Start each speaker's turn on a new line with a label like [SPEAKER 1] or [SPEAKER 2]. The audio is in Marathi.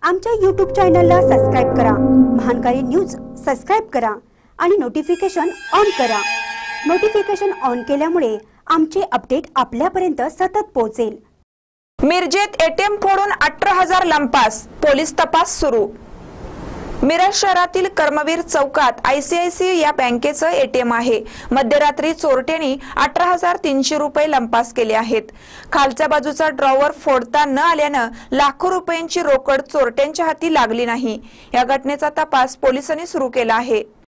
[SPEAKER 1] आमच्या YouTube चॅनलला सबस्क्राइब करा, महानकारी न्यूज सबस्क्राइब करा आणि नोटिफिकेशन ऑन करा। नोटिफिकेशन ऑन केल्यामुळे आमचे अपडेट आपल्यापर्यंत सतत पोहोचेल।
[SPEAKER 2] मिरजेत एटीएम फोडून 18,000 लंपास, पोलीस तपास सुरू। मिरज शहरातील कर्मवीर चौकात ICICI या बँकेचं एटीएम आहे। मध्यरात्री चोरट्यांनी 18,300 रुपये लंपास केले आहेत। खालच्या बाजूचा ड्रॉवर फोडता न आल्याने लाखो रुपयांची रोकड चोरट्यांच्या हाती लागली नाही। या घटनेचा तपास पोलिसांनी सुरू केला आहे।